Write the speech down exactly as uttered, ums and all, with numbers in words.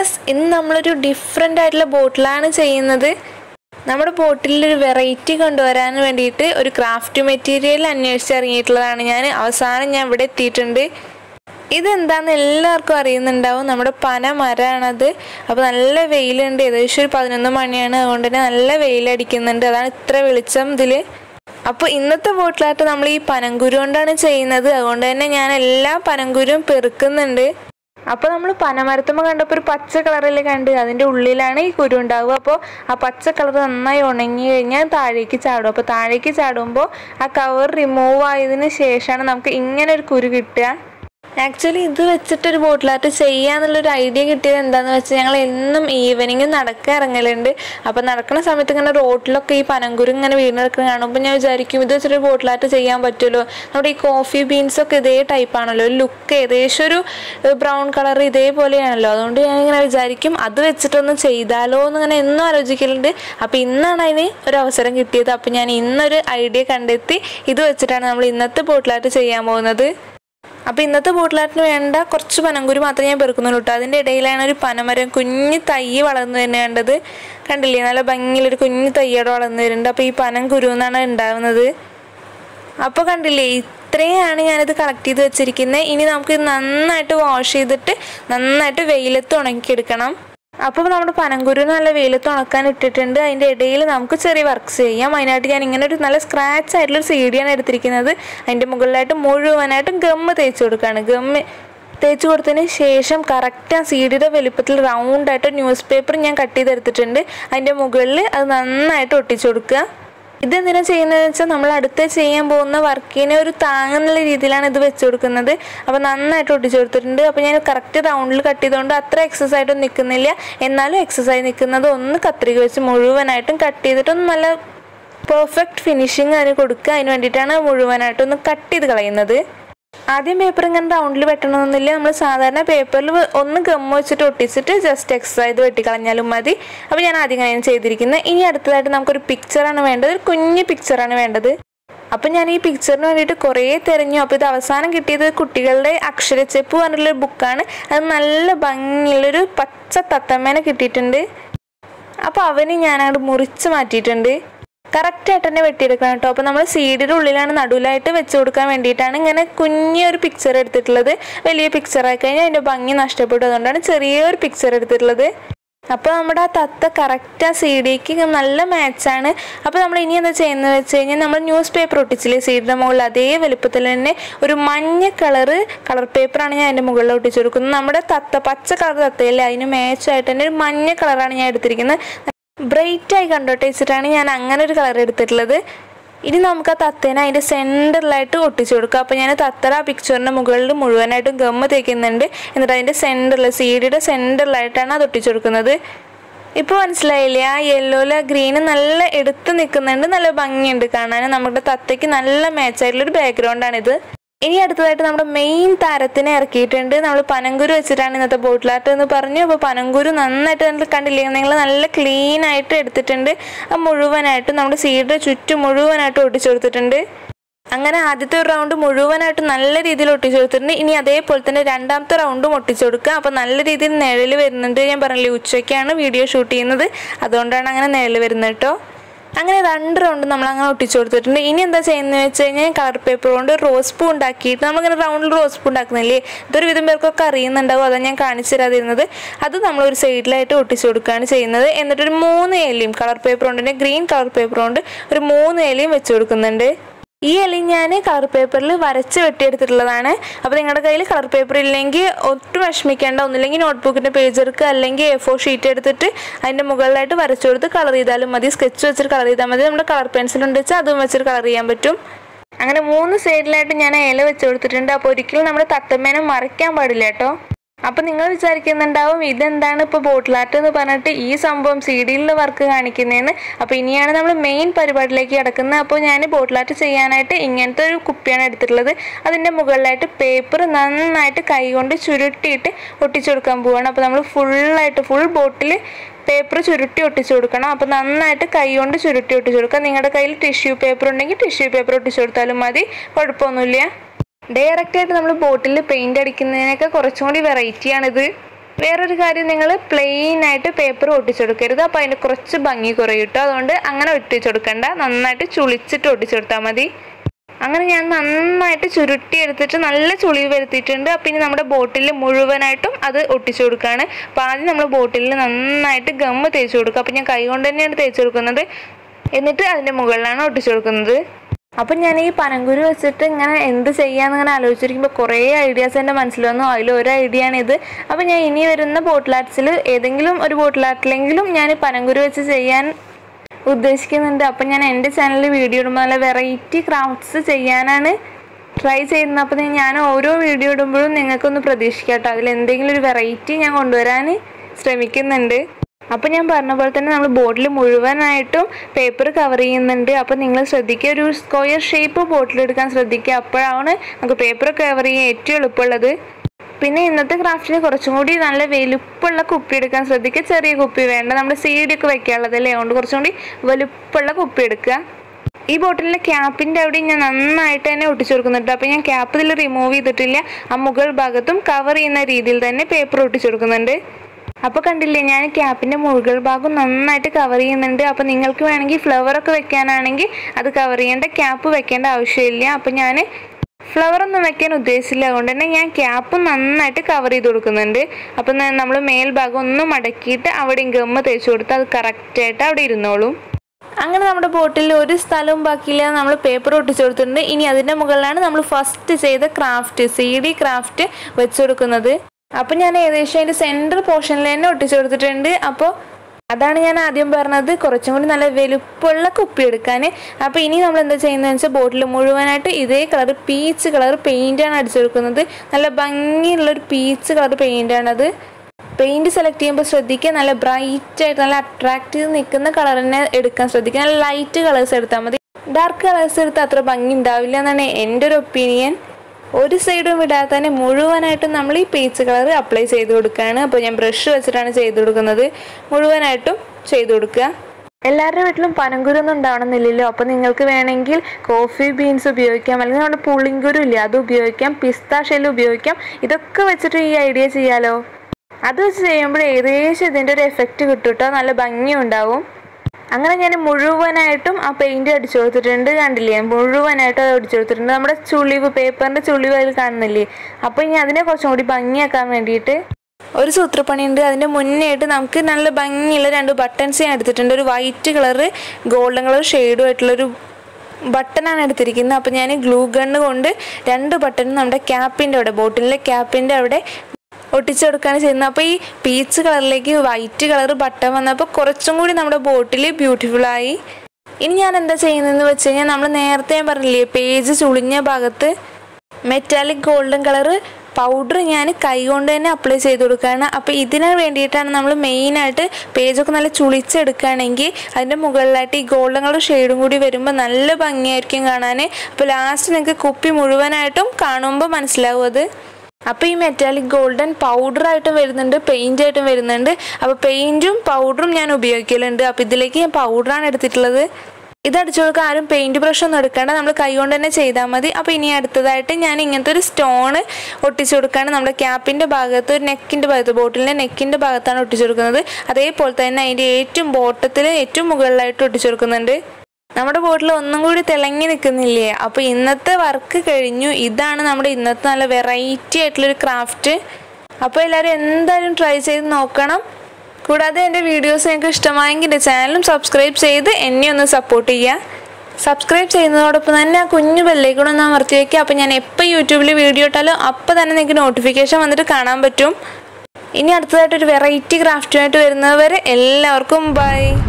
Yes, ഇന്ന് നമ്മളൊരു different ആയിട്ടുള്ള ബോട്ടിലാണ് ചെയ്യുന്നത്. നമ്മുടെ ബോട്ടിലൊരു വെറൈറ്റി കൊണ്ടുവരാൻ വേണ്ടിയിട്ട് ഒരു ക്രാഫ്റ്റ് മെറ്റീരിയൽ അന്വേഷിച്ചിറങ്ങിയിട്ടുള്ളതാണ് ഞാൻ. അവസാനം ഞാൻ ഇവിടെ എത്തിയിട്ടുണ്ട്. ഇതെന്താണെന്ന് എല്ലാവർക്കും അറിയുന്നുണ്ടാവും. നമ്മുടെ പന മരമാണത്. അപ്പോൾ നല്ല വെയിലുണ്ട്. ഏകദേശം ഒരു പതിനൊന്ന് മണിയാണ്. അതുകൊണ്ട് തന്നെ നല്ല വെയിലടിക്കുന്നുണ്ട്. അതാണ് ഇത്ര വെളിച്ചം ഇതിൽ. അപ്പോൾ ഇന്നത്തെ ബോട്ടിലായിട്ട് നമ്മൾ ഈ പനങ്കുരു കൊണ്ടാണ് ചെയ്യുന്നത്. അതുകൊണ്ട് തന്നെ ഞാൻ എല്ലാ പനങ്കുരും പെറുക്കുന്നുണ്ട്. അപ്പോൾ നമ്മൾ പനമരത്തുമ്പോൾ കണ്ടപ്പോൾ ഒരു പച്ച കളറിൽ കണ്ട് അതിൻ്റെ ഉള്ളിലാണ് ഈ കുരു ഉണ്ടാവുക. അപ്പോൾ ആ പച്ച കളർ നന്നായി ഉണങ്ങി കഴിഞ്ഞാൽ താഴേക്ക് ചാടും. അപ്പോൾ താഴേക്ക് ചാടുമ്പോൾ ആ കവർ റിമൂവ് ആയതിന് ശേഷമാണ് നമുക്ക് ഇങ്ങനെ ഒരു കുരു കിട്ടുക. ആക്ച്വലി ഇത് വെച്ചിട്ടൊരു ബോട്ടിലായിട്ട് ചെയ്യാന്നുള്ളൊരു ഐഡിയ കിട്ടിയത് എന്താണെന്ന് വെച്ചാൽ ഞങ്ങൾ എന്നും ഈവനിങ് നടക്കാൻ ഇറങ്ങലുണ്ട്. അപ്പോൾ നടക്കുന്ന സമയത്ത് ഇങ്ങനെ റോഡിലൊക്കെ ഈ പനങ്കുരു ഇങ്ങനെ വീണ് കിടക്കുന്ന കാണുമ്പോൾ ഞാൻ വിചാരിക്കും ഇത് വെച്ചിട്ട് ബോട്ടിലായിട്ട് ചെയ്യാൻ പറ്റുമല്ലോ. നമ്മുടെ ഈ കോഫി ബീൻസൊക്കെ ഇതേ ടൈപ്പാണല്ലോ, ലുക്ക് ഏകദേശം ഒരു ബ്രൗൺ കളർ ഇതേപോലെയാണല്ലോ. അതുകൊണ്ട് ഞാൻ ഇങ്ങനെ വിചാരിക്കും അത് വെച്ചിട്ടൊന്ന് ചെയ്താലോ എന്നിങ്ങനെ എന്നും ആലോചിക്കലുണ്ട്. അപ്പോൾ ഇന്നാണ് അതിന് ഒരു അവസരം കിട്ടിയത്. അപ്പോൾ ഞാൻ ഇന്നൊരു ഐഡിയ കണ്ടെത്തി ഇത് വെച്ചിട്ടാണ് നമ്മൾ ഇന്നത്തെ ബോട്ടിലായിട്ട് ചെയ്യാൻ പോകുന്നത്. അപ്പോൾ ഇന്നത്തെ ബോട്ടിലാട്ടിന് വേണ്ട കുറച്ച് പനങ്കുരു മാത്രമേ ഞാൻ പെറുക്കുന്നുള്ളൂ കേട്ടോ. അതിൻ്റെ ഇടയിലാണ് ഒരു പനമരം കുഞ്ഞ് തൈ വളർന്നു തന്നെ കണ്ടത്. കണ്ടില്ലേ, നല്ല ഭംഗിയിലൊരു കുഞ്ഞ് തൈയോടെ വളർന്നു വരുന്നുണ്ട്. അപ്പോൾ ഈ പനങ്കുരു എന്നാണ് ഉണ്ടാവുന്നത്. അപ്പോൾ കണ്ടില്ലേ, ഇത്രയാണ് ഞാനിത് കളക്ട് ചെയ്ത് വെച്ചിരിക്കുന്നത്. ഇനി നമുക്ക് നന്നായിട്ട് വാഷ് ചെയ്തിട്ട് നന്നായിട്ട് വെയിലത്ത് ഉണക്കിയെടുക്കണം. അപ്പോൾ നമ്മുടെ പനങ്കുരു നല്ല വെയിലത്ത് ഉണക്കാൻ ഇട്ടിട്ടുണ്ട്. അതിൻ്റെ ഇടയിൽ നമുക്ക് ചെറിയ വർക്ക്സ് ചെയ്യാം. അതിനായിട്ട് ഞാൻ ഇങ്ങനെ ഒരു നല്ല സ്ക്രാച്ച് ആയിട്ടുള്ളൊരു സീഡിയാണ് എടുത്തിരിക്കുന്നത്. അതിൻ്റെ മുകളിലായിട്ട് മുഴുവനായിട്ടും ഗമ്മ് തേച്ച് കൊടുക്കുകയാണ്. ഗമ്മ് തേച്ച് കൊടുത്തതിന് ശേഷം കറക്റ്റ് ആ സീഡിയുടെ വലുപ്പത്തിൽ റൗണ്ടായിട്ട് ന്യൂസ് പേപ്പർ ഞാൻ കട്ട് ചെയ്തെടുത്തിട്ടുണ്ട്. അതിൻ്റെ മുകളിൽ അത് നന്നായിട്ട് ഒട്ടിച്ചു കൊടുക്കുക. ഇതെന്തിനാ ചെയ്യുന്നതെന്ന് വെച്ചാൽ നമ്മൾ അടുത്ത് ചെയ്യാൻ പോകുന്ന വർക്കിനെ ഒരു താങ്ങുന്നുള്ള രീതിയിലാണ് ഇത് വെച്ച് കൊടുക്കുന്നത്. അപ്പോൾ നന്നായിട്ട് ഒട്ടിച്ചു കൊടുത്തിട്ടുണ്ട്. അപ്പോൾ ഞാൻ കറക്റ്റ് റൗണ്ടിൽ കട്ട് ചെയ്തുകൊണ്ട് അത്ര എക്സസ് ആയിട്ടൊന്നും നിൽക്കുന്നില്ല. എന്നാലും എക്സസ് ആയി നിൽക്കുന്നത് ഒന്ന് കത്രിക വെച്ച് മുഴുവനായിട്ടും കട്ട് ചെയ്തിട്ടൊന്ന് നല്ല പെർഫെക്റ്റ് ഫിനിഷിങ് അതിന് കൊടുക്കുക. അതിന് വേണ്ടിയിട്ടാണ് മുഴുവനായിട്ടൊന്ന് കട്ട് ചെയ്ത് കളയുന്നത്. ആദ്യം പേപ്പർ ഇങ്ങനെ റൗണ്ടിൽ വെട്ടണമെന്നില്ല. നമ്മൾ സാധാരണ പേപ്പറിൽ ഒന്ന് ഗമ്മ വെച്ചിട്ട് ഒട്ടിച്ചിട്ട് ജസ്റ്റ് എക്സ്ട്രാ ഇത് വെട്ടിക്കളഞ്ഞാലും മതി. അപ്പോൾ ഞാൻ ആദ്യം ഇങ്ങനെയാണ് ചെയ്തിരിക്കുന്നത്. ഇനി അടുത്തതായിട്ട് നമുക്കൊരു പിക്ചറാണ് വേണ്ടത്. ഒരു കുഞ്ഞ് പിക്ചറാണ് വേണ്ടത്. അപ്പം ഞാൻ ഈ പിക്ചറിന് വേണ്ടിയിട്ട് കുറേ തിരഞ്ഞു. അപ്പോൾ ഇത് അവസാനം കിട്ടിയത് കുട്ടികളുടെ അക്ഷരച്ചെപ്പ് പറഞ്ഞിട്ടുള്ളൊരു ബുക്കാണ്. അത് നല്ല ഭംഗിയുള്ളൊരു പച്ച തത്തമ്മേനെ കിട്ടിയിട്ടുണ്ട്. അപ്പോൾ അവന് ഞാനങ്ങോട്ട് മുറിച്ച് മാറ്റിയിട്ടുണ്ട്. കറക്റ്റായിട്ട് തന്നെ വെട്ടിയെടുക്കണം കേട്ടോ. അപ്പോൾ നമ്മൾ സീഡിയുടെ ഉള്ളിലാണ് നടുവിലായിട്ട് വെച്ച് കൊടുക്കാൻ വേണ്ടിയിട്ടാണ് ഇങ്ങനെ കുഞ്ഞൊരു പിക്ചർ എടുത്തിട്ടുള്ളത്. വലിയ പിക്ചറായി കഴിഞ്ഞാൽ അതിൻ്റെ ഭംഗി നഷ്ടപ്പെട്ടു. അതുകൊണ്ടാണ് ചെറിയൊരു പിക്ചർ എടുത്തിട്ടുള്ളത്. അപ്പോൾ നമ്മുടെ ആ തത്ത കറക്റ്റ് ആ സീഡിക്ക് നല്ല മാച്ചാണ്. അപ്പോൾ നമ്മൾ ഇനി എന്താ ചെയ്യുന്നത് വെച്ച് കഴിഞ്ഞാൽ നമ്മൾ ന്യൂസ് പേപ്പർ ഒട്ടിച്ചില്ലേ സീഡിൻ്റെ മുകളിൽ, അതേ വലുപ്പത്തിൽ തന്നെ ഒരു മഞ്ഞ കളറ് കളർ പേപ്പറാണ് ഞാൻ അതിൻ്റെ മുകളിൽ ഒട്ടിച്ചു കൊടുക്കുന്നത്. നമ്മുടെ തത്ത പച്ച കളർ തത്തയില്ലേ, അതിന് മാച്ചായിട്ട് തന്നെ ഒരു മഞ്ഞ കളറാണ് ഞാൻ എടുത്തിരിക്കുന്നത്. ബ്രൈറ്റായി കണ്ടോട്ടെ വെച്ചിട്ടാണ് ഞാൻ അങ്ങനെ ഒരു കളർ എടുത്തിട്ടുള്ളത്. ഇനി നമുക്ക് ആ തത്തേനെ അതിൻ്റെ സെൻറ്ററിലായിട്ട് ഒട്ടിച്ചു കൊടുക്കുക. അപ്പോൾ ഞാൻ തത്തറ ആ പിക്ചറിൻ്റെ മുകളിൽ മുഴുവനായിട്ടും ഗമ്മ തേക്കുന്നുണ്ട്. എന്നിട്ട് അതിൻ്റെ സെൻറ്ററിൽ സീഡിയുടെ സെൻറ്ററിലായിട്ടാണ് അത് ഒട്ടിച്ചു കൊടുക്കുന്നത്. ഇപ്പോൾ മനസ്സിലായില്ലേ, ആ യെല്ലോയില് ഗ്രീന് നല്ല എടുത്ത് നിൽക്കുന്നുണ്ട്. നല്ല ഭംഗിയുണ്ട് കാണാൻ. നമ്മുടെ തത്തയ്ക്ക് നല്ല മാച്ചായിട്ടുള്ളൊരു ബാക്ക്ഗ്രൗണ്ടാണിത്. ഇനി അടുത്തതായിട്ട് നമ്മുടെ മെയിൻ താരത്തിനെ ഇറക്കിയിട്ടുണ്ട്. നമ്മൾ പനങ്കുരു വെച്ചിട്ടാണ് ഇന്നത്തെ ബോട്ടിലാട്ട് എന്ന് പറഞ്ഞു. അപ്പോൾ പനങ്കുരു നന്നായിട്ട് നമ്മൾ കണ്ടില്ലേ, നിങ്ങൾ നല്ല ക്ലീൻ ആയിട്ട് എടുത്തിട്ടുണ്ട്. അത് മുഴുവനായിട്ട് നമ്മുടെ സീഡിൻ്റെ ചുറ്റും മുഴുവനായിട്ട് ഒട്ടിച്ചു കൊടുത്തിട്ടുണ്ട്. അങ്ങനെ ആദ്യത്തെ ഒരു റൗണ്ട് മുഴുവനായിട്ട് നല്ല രീതിയിൽ ഒട്ടിച്ചു കൊടുത്തിട്ടുണ്ട്. ഇനി അതേപോലെ തന്നെ രണ്ടാമത്തെ റൗണ്ടും ഒട്ടിച്ചു കൊടുക്കുക. അപ്പോൾ നല്ല രീതിയിൽ നിഴൽ വരുന്നുണ്ട്. ഞാൻ പറഞ്ഞില്ലേ, ഉച്ചയ്ക്കാണ് വീഡിയോ ഷൂട്ട് ചെയ്യുന്നത്, അതുകൊണ്ടാണ് അങ്ങനെ നിഴൽ വരുന്നത് കേട്ടോ. അങ്ങനെ രണ്ട് റൗണ്ട് നമ്മൾ അങ്ങനെ ഒട്ടിച്ചു കൊടുത്തിട്ടുണ്ട്. ഇനി എന്താ ചെയ്യുന്നത് വെച്ച് കഴിഞ്ഞാൽ കളർ പേപ്പർ കൊണ്ട് റോസ് പൂ ഉണ്ടാക്കിയിട്ട് നമ്മളിങ്ങനെ റൗണ്ടിൽ റോസ് പൂ ഉണ്ടാക്കുന്നില്ലേ, ഇതൊരു വിധം പേർക്കൊക്കെ അറിയുന്നുണ്ടാവും. അതാണ് ഞാൻ കാണിച്ചു തരാതിരുന്നത്. അത് നമ്മളൊരു സൈഡിലായിട്ട് ഒട്ടിച്ചു കൊടുക്കുകയാണ് ചെയ്യുന്നത്. എന്നിട്ടൊരു മൂന്ന് ഇലയും കളർ പേപ്പർ കൊണ്ട് തന്നെ ഗ്രീൻ കളർ പേപ്പർ കൊണ്ട് ഒരു മൂന്ന് ഇലയും വെച്ച് കൊടുക്കുന്നുണ്ട്. ഈ ഇല ഞാൻ കളർ പേപ്പറിൽ വരച്ച് വെട്ടിയെടുത്തിട്ടുള്ളതാണ്. അപ്പോൾ നിങ്ങളുടെ കയ്യിൽ കളർ പേപ്പർ ഇല്ലെങ്കിൽ ഒട്ടും വിഷമിക്കേണ്ട. ഒന്നില്ലെങ്കിൽ നോട്ട്ബുക്കിൻ്റെ പേജ് എടുക്കുക, അല്ലെങ്കിൽ എ ഫോർ ഷീറ്റ് എടുത്തിട്ട് അതിൻ്റെ മുകളിലായിട്ട് വരച്ചു കൊടുത്ത് കളർ ചെയ്താലും മതി. സ്കെച്ച് വെച്ചിട്ട് കളർ ചെയ്താൽ മതി. നമ്മുടെ കളർ പെൻസിൽ ഉണ്ട് വെച്ചാൽ അതും വെച്ചിട്ട് കളർ ചെയ്യാൻ പറ്റും. അങ്ങനെ മൂന്ന് സൈഡിലായിട്ട് ഞാൻ ഇല വെച്ച് കൊടുത്തിട്ടുണ്ട്. അപ്പോൾ ഒരിക്കലും നമ്മുടെ തത്തമ്മേനെ മറയ്ക്കാൻ പാടില്ല കേട്ടോ. അപ്പോൾ നിങ്ങൾ വിചാരിക്കുന്നുണ്ടാവും ഇതെന്താണ് ഇപ്പോൾ ബോട്ടിലാട്ട് എന്ന് പറഞ്ഞിട്ട് ഈ സംഭവം സി ഡിയിലുള്ള വർക്ക് കാണിക്കുന്നതെന്ന്. അപ്പോൾ ഇനിയാണ് നമ്മൾ മെയിൻ പരിപാടിയിലേക്ക് കിടക്കുന്നത്. അപ്പോൾ ഞാൻ ബോട്ടിലാട്ട് ചെയ്യാനായിട്ട് ഇങ്ങനത്തെ ഒരു കുപ്പിയാണ് എടുത്തിട്ടുള്ളത്. അതിൻ്റെ മുകളിലായിട്ട് പേപ്പർ നന്നായിട്ട് കൈകൊണ്ട് ചുരുട്ടിയിട്ട് ഒട്ടിച്ചു കൊടുക്കാൻ പോവുകയാണ്. അപ്പോൾ നമ്മൾ ഫുള്ളായിട്ട് ഫുൾ ബോട്ടിൽ പേപ്പർ ചുരുട്ടി ഒട്ടിച്ചു കൊടുക്കണം. അപ്പോൾ നന്നായിട്ട് കൈ കൊണ്ട് ചുരുട്ടി ഒട്ടിച്ചു കൊടുക്കുക. നിങ്ങളുടെ കയ്യിൽ ടിഷ്യൂ പേപ്പർ ഉണ്ടെങ്കിൽ ടിഷ്യൂ പേപ്പർ ഒട്ടിച്ചു കൊടുത്താലും മതി, കുഴപ്പമൊന്നുമില്ല. ഡയറക്റ്റായിട്ട് നമ്മൾ ബോട്ടിൽ പെയിൻ്റ് അടിക്കുന്നതിനൊക്കെ കുറച്ചും കൂടി വെറൈറ്റിയാണിത്. വേറൊരു കാര്യം, നിങ്ങൾ പ്ലെയിൻ ആയിട്ട് പേപ്പർ ഒട്ടിച്ചെടുക്കരുത്, അപ്പോൾ അതിൻ്റെ കുറച്ച് ഭംഗി കുറയും കേട്ടോ. അതുകൊണ്ട് അങ്ങനെ ഒട്ടിച്ചെടുക്കണ്ട, നന്നായിട്ട് ചുളിച്ചിട്ട് ഒട്ടിച്ചെടുത്താൽ മതി. അങ്ങനെ ഞാൻ നന്നായിട്ട് ചുരുട്ടി എടുത്തിട്ട് നല്ല ചുളിവ് വരുത്തിയിട്ടുണ്ട്. അപ്പോൾ ഇനി നമ്മുടെ ബോട്ടിൽ മുഴുവനായിട്ടും അത് ഒട്ടിച്ചു കൊടുക്കുകയാണ്. അപ്പോൾ ആദ്യം നമ്മൾ ബോട്ടിലിൽ നന്നായിട്ട് ഗമ്മ് തേച്ച് കൊടുക്കുക. അപ്പോൾ ഞാൻ കൈ കൊണ്ട് തന്നെയാണ് തേച്ച് കൊടുക്കുന്നത്. എന്നിട്ട് അതിൻ്റെ മുകളിലാണ് ഒട്ടിച്ചു കൊടുക്കുന്നത്. അപ്പം ഞാൻ ഈ പനങ്കുരു വെച്ചിട്ട് ഇങ്ങനെ എന്ത് ചെയ്യാമെന്ന് ഇങ്ങനെ ആലോചിച്ചിരിക്കുമ്പോൾ കുറേ ഐഡിയാസ് എൻ്റെ മനസ്സിൽ വന്നു. അതിലൊരു ഐഡിയ ആണിത്. അപ്പോൾ ഞാൻ ഇനി വരുന്ന ബോട്ടിൽ ആർട്സിൽ ഏതെങ്കിലും ഒരു ബോട്ടിൽ ആർട്ടിലെങ്കിലും ഞാൻ പനങ്കുരു വെച്ച് ചെയ്യാൻ ഉദ്ദേശിക്കുന്നുണ്ട്. അപ്പം ഞാൻ എൻ്റെ ചാനലിൽ വീഡിയോ ഇടുമ്പോൾ നല്ല വെറൈറ്റി ക്രാഫ്റ്റ്സ് ചെയ്യാനാണ് ട്രൈ ചെയ്യുന്നത്. അപ്പം ഞാൻ ഓരോ വീഡിയോ ഇടുമ്പോഴും നിങ്ങൾക്കൊന്ന് പ്രതീക്ഷിക്കാം കേട്ടോ, അതിൽ എന്തെങ്കിലും ഒരു വെറൈറ്റി ഞാൻ കൊണ്ടുവരാൻ ശ്രമിക്കുന്നുണ്ട്. അപ്പോൾ ഞാൻ പറഞ്ഞ പോലെ തന്നെ നമ്മൾ ബോട്ടിൽ മുഴുവനായിട്ടും പേപ്പർ കവർ ചെയ്യുന്നുണ്ട്. അപ്പോൾ നിങ്ങൾ ശ്രദ്ധിക്കുക, ഒരു സ്ക്വയർ ഷേപ്പ് ബോട്ടിലെടുക്കാൻ ശ്രദ്ധിക്കുക. അപ്പോഴാണ് നമുക്ക് പേപ്പർ കവർ ചെയ്യാൻ ഏറ്റവും എളുപ്പമുള്ളത്. പിന്നെ ഇന്നത്തെ ക്രാഫ്റ്റിന് കുറച്ചും കൂടി നല്ല വലുപ്പമുള്ള കുപ്പി എടുക്കാൻ ശ്രദ്ധിക്കുക. ചെറിയ കുപ്പി വേണ്ട, നമ്മുടെ സീഡിയൊക്കെ വെക്കാനുള്ളതല്ലേ, അതുകൊണ്ട് കുറച്ചും കൂടി വലുപ്പമുള്ള കുപ്പി എടുക്കുക. ഈ ബോട്ടിലിൻ്റെ ക്യാപ്പിൻ്റെ അവിടെ ഞാൻ നന്നായിട്ട് തന്നെ ഒട്ടിച്ചു കൊടുക്കുന്നുണ്ട്. അപ്പോൾ ഞാൻ ക്യാപ്പ് ഇതിൽ റിമൂവ് ചെയ്തിട്ടില്ല, ആ മുകൾ ഭാഗത്തും കവർ ചെയ്യുന്ന രീതിയിൽ തന്നെ പേപ്പർ ഒട്ടിച്ചു കൊടുക്കുന്നുണ്ട്. അപ്പോൾ കണ്ടില്ലേ, ഞാൻ ക്യാപ്പിൻ്റെ മുകൾ ഭാഗം നന്നായിട്ട് കവർ ചെയ്യുന്നുണ്ട്. അപ്പോൾ നിങ്ങൾക്ക് വേണമെങ്കിൽ ഫ്ലവറൊക്കെ വെക്കാനാണെങ്കിൽ അത് കവർ ചെയ്യേണ്ട, ക്യാപ്പ് വെക്കേണ്ട ആവശ്യമില്ല. അപ്പോൾ ഞാൻ ഫ്ലവറൊന്നും വെക്കാൻ ഉദ്ദേശിച്ചില്ല, അതുകൊണ്ട് തന്നെ ഞാൻ ക്യാപ്പ് നന്നായിട്ട് കവർ ചെയ്ത് കൊടുക്കുന്നുണ്ട്. അപ്പം നമ്മൾ മേൽഭാഗം ഒന്ന് മടക്കിയിട്ട് അവിടെയും ഗമ്മ തേച്ച് കൊടുത്ത് അത് കറക്റ്റായിട്ട് അവിടെ ഇരുന്നോളും. അങ്ങനെ നമ്മുടെ ബോട്ടിൽ ഒരു സ്ഥലവും ബാക്കിയില്ല, നമ്മൾ പേപ്പർ ഒട്ടിച്ചു കൊടുത്തിട്ടുണ്ട്. ഇനി അതിൻ്റെ മുകളിലാണ് നമ്മൾ ഫസ്റ്റ് ചെയ്ത ക്രാഫ്റ്റ്, സി ഡി ക്രാഫ്റ്റ് വെച്ച് കൊടുക്കുന്നത്. അപ്പം ഞാൻ ഏകദേശം അതിൻ്റെ സെൻറ്റർ പോർഷനിൽ തന്നെ ഒട്ടിച്ചു കൊടുത്തിട്ടുണ്ട്. അപ്പോൾ അതാണ് ഞാൻ ആദ്യം പറഞ്ഞത്, കുറച്ചും കൂടി നല്ല വലുപ്പമുള്ള കുപ്പി എടുക്കാൻ. അപ്പോൾ ഇനി നമ്മൾ എന്താ ചെയ്യുന്നതെന്ന് വെച്ചാൽ ബോട്ടിൽ മുഴുവനായിട്ട് ഇതേ കളർ പീച്ച് കളർ പെയിൻ്റാണ് അടിച്ചെടുക്കുന്നത്. നല്ല ഭംഗിയുള്ളൊരു പീച്ച് കളർ പെയിൻ്റാണത്. പെയിൻറ്റ് സെലക്ട് ചെയ്യുമ്പോൾ ശ്രദ്ധിക്കുക, നല്ല ബ്രൈറ്റായിട്ട് നല്ല അട്രാക്റ്റ് ചെയ്ത് നിൽക്കുന്ന കളർ തന്നെ എടുക്കാൻ ശ്രദ്ധിക്കുക. നല്ല ലൈറ്റ് കളേഴ്സ് എടുത്താൽ മതി, ഡാർക്ക് കളേഴ്സ് എടുത്താൽ അത്ര ഭംഗി ഉണ്ടാവില്ല എന്നാണ് എൻ്റെ ഒരു ഒപ്പീനിയൻ. ഒരു സൈഡും വിടാതെ തന്നെ മുഴുവനായിട്ടും നമ്മൾ ഈ പീച്ച് കളർ അപ്ലൈ ചെയ്ത് കൊടുക്കുകയാണ്. അപ്പോൾ ഞാൻ ബ്രഷ് വെച്ചിട്ടാണ് ചെയ്ത് കൊടുക്കുന്നത്. മുഴുവനായിട്ടും ചെയ്ത് കൊടുക്കുക. എല്ലാവരുടെ വീട്ടിലും പനങ്കുരൊന്നും ഉണ്ടാവണമെന്നില്ലല്ലോ. അപ്പോൾ നിങ്ങൾക്ക് വേണമെങ്കിൽ കോഫി ബീൻസ് ഉപയോഗിക്കാം, അല്ലെങ്കിൽ നമ്മുടെ പുളിങ്കുരു ഇല്ലേ അത് ഉപയോഗിക്കാം, പിസ്താഷെല്ല് ഉപയോഗിക്കാം. ഇതൊക്കെ വെച്ചിട്ട് ഈ ഐഡിയ ചെയ്യാലോ. അത് വെച്ച് ചെയ്യുമ്പോൾ ഏകദേശം ഇതിൻ്റെ ഒരു എഫക്റ്റ് കിട്ടും കേട്ടോ, നല്ല ഭംഗി ഉണ്ടാവും. അങ്ങനെ ഞാൻ മുഴുവനായിട്ടും ആ പെയിൻറ്റ് അടിച്ചു കൊടുത്തിട്ടുണ്ട്. കണ്ടില്ലേ, മുഴുവനായിട്ടും അത് അടിച്ചു കൊടുത്തിട്ടുണ്ട്. നമ്മുടെ ചുളിവ്, പേപ്പറിൻ്റെ ചുളിവ് അതിൽ കാണുന്നില്ലേ. അപ്പോൾ ഇനി അതിനെ കുറച്ചും കൂടി ഭംഗിയാക്കാൻ വേണ്ടിയിട്ട് ഒരു സൂത്രപ്പണിയുണ്ട്. അതിൻ്റെ മുന്നേ ആയിട്ട് നമുക്ക് നല്ല ഭംഗിയുള്ള രണ്ട് ബട്ടൺസ് ഞാൻ എടുത്തിട്ടുണ്ട്. ഒരു വൈറ്റ് കളറ് ഗോൾഡൻ കളർ ഷെയ്ഡും ആയിട്ടുള്ളൊരു ബട്ടണാണ് എടുത്തിരിക്കുന്നത്. അപ്പോൾ ഞാൻ ഗ്ലൂ ഗണ്ണ് കൊണ്ട് രണ്ട് ബട്ടൺ നമ്മുടെ ക്യാപ്പിൻ്റെ അവിടെ, ബോട്ടിലിലെ ക്യാപ്പിൻ്റെ അവിടെ ഒട്ടിച്ചു കൊടുക്കുകയാണ് ചെയ്യുന്നത്. അപ്പോൾ ഈ പീച്ച് കളറിലേക്ക് വൈറ്റ് കളർ ബട്ടൺ വന്നപ്പോൾ കുറച്ചും കൂടി നമ്മുടെ ബോട്ടിൽ ബ്യൂട്ടിഫുള്ളായി. ഇനി ഞാൻ എന്താ ചെയ്യുന്നതെന്ന് വെച്ച് കഴിഞ്ഞാൽ, നമ്മൾ നേരത്തെ ഞാൻ പറഞ്ഞില്ലേ പേജ് ചുളിഞ്ഞ ഭാഗത്ത് മെറ്റാലിക് ഗോൾഡൻ കളർ പൗഡർ ഞാൻ കൈ കൊണ്ട് തന്നെ അപ്ലൈ ചെയ്ത് കൊടുക്കുകയാണ്. അപ്പോൾ ഇതിന് വേണ്ടിയിട്ടാണ് നമ്മൾ മെയിനായിട്ട് പേജൊക്കെ നല്ല ചുളിച്ചെടുക്കുകയാണെങ്കിൽ അതിൻ്റെ മുകളിലായിട്ട് ഈ ഗോൾഡൻ കളർ ഷെയ്ഡും കൂടി വരുമ്പോൾ നല്ല ഭംഗിയായിരിക്കും കാണാൻ. അപ്പോൾ ലാസ്റ്റ് നിങ്ങൾക്ക് കുപ്പി മുഴുവനായിട്ടും കാണുമ്പോൾ മനസ്സിലാവും അത്. അപ്പോൾ ഈ മെറ്റാലിക് ഗോൾഡൻ പൗഡറായിട്ടും വരുന്നുണ്ട്, പെയിൻ്റായിട്ടും വരുന്നുണ്ട്. അപ്പോൾ പെയിൻറ്റും പൗഡറും ഞാൻ ഉപയോഗിക്കലുണ്ട്. അപ്പോൾ ഇതിലേക്ക് ഞാൻ പൗഡറാണ് എടുത്തിട്ടുള്ളത്. ഇത് അടിച്ചു കൊടുക്കാൻ ആരും പെയിൻറ്റ് ബ്രഷ് ഒന്നും എടുക്കേണ്ട, നമ്മൾ കൈ കൊണ്ട് തന്നെ ചെയ്താൽ മതി. അപ്പോൾ ഇനി അടുത്തതായിട്ട് ഞാൻ ഇങ്ങനത്തെ ഒരു സ്റ്റോണ് ഒട്ടിച്ചു കൊടുക്കുകയാണ്. നമ്മുടെ ക്യാപ്പിൻ്റെ ഭാഗത്ത്, ഒരു നെക്കിൻ്റെ ഭാഗത്ത്, ബോട്ടിലിൻ്റെ നെക്കിൻ്റെ ഭാഗത്താണ് ഒട്ടിച്ചു കൊടുക്കുന്നത്. അതേപോലെ തന്നെ അതിൻ്റെ ഏറ്റവും ബോട്ടത്തിൽ ഏറ്റവും മുകളിലായിട്ട് ഒട്ടിച്ചു കൊടുക്കുന്നുണ്ട്. നമ്മുടെ ബോട്ടിൽ ഒന്നും കൂടി തിളങ്ങി നിൽക്കുന്നില്ലേ. അപ്പോൾ ഇന്നത്തെ വർക്ക് കഴിഞ്ഞു. ഇതാണ് നമ്മുടെ ഇന്നത്തെ നല്ല വെറൈറ്റി ആയിട്ടുള്ളൊരു ക്രാഫ്റ്റ്. അപ്പോൾ എല്ലാവരും എന്തായാലും ട്രൈ ചെയ്ത് നോക്കണം. കൂടാതെ എൻ്റെ വീഡിയോസ് നിങ്ങൾക്ക് ഇഷ്ടമായെങ്കിൽ എൻ്റെ ചാനലും സബ്സ്ക്രൈബ് ചെയ്ത് എന്നെ ഒന്ന് സപ്പോർട്ട് ചെയ്യുക. സബ്സ്ക്രൈബ് ചെയ്യുന്നതോടൊപ്പം തന്നെ ആ കുഞ്ഞു ബെല്ലൈക്കൺ ഒന്ന് അമർത്തി വയ്ക്കുക. അപ്പോൾ ഞാൻ എപ്പോൾ യൂട്യൂബിൽ വീഡിയോ ഇട്ടാലോ അപ്പോൾ തന്നെ നിങ്ങൾക്ക് നോട്ടിഫിക്കേഷൻ വന്നിട്ട് കാണാൻ പറ്റും. ഇനി അടുത്തതായിട്ടൊരു വെറൈറ്റി ക്രാഫ്റ്റുമായിട്ട് വരുന്നവരെ എല്ലാവർക്കും ബൈ.